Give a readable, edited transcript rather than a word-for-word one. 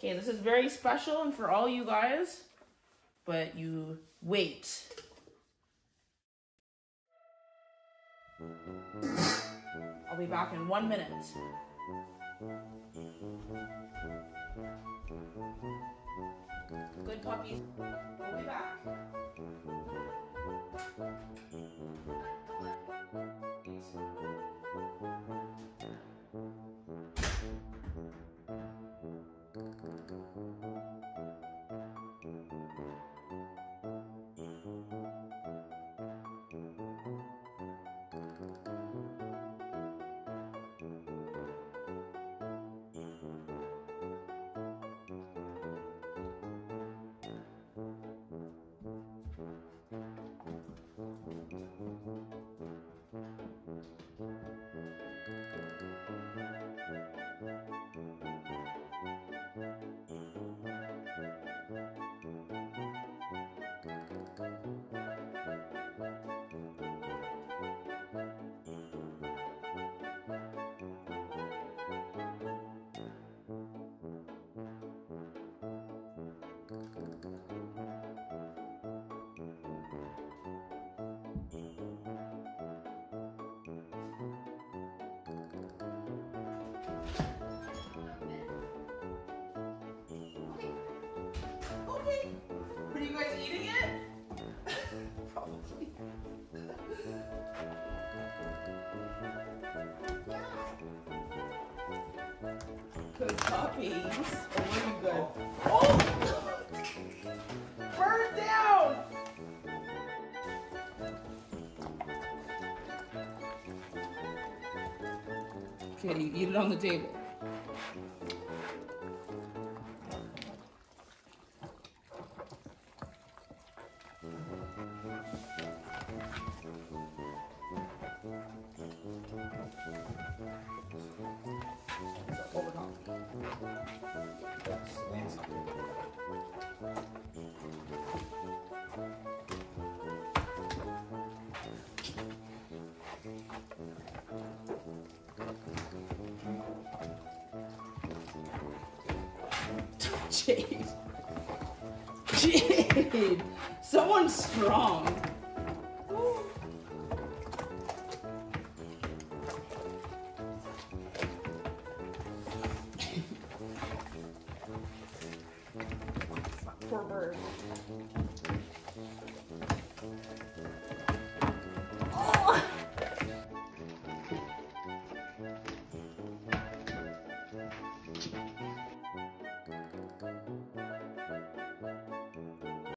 Okay, this is very special and for all you guys, but you wait. I'll be back in 1 minute. Good puppies. We'll be back. Okay. Are you guys eating it? Probably. Good puppies. Oh, really good. Oh! Burn it down! Okay, you eat it on the table. Jade. Jade. Someone's strong. Poor bird.